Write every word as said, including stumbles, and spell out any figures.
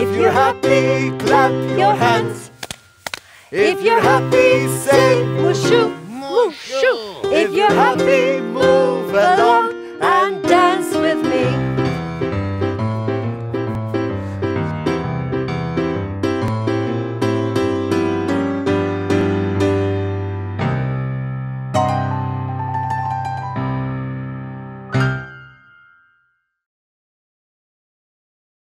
If you're happy, clap your hands. If you're happy, say whooshu, whooshu. If you're happy,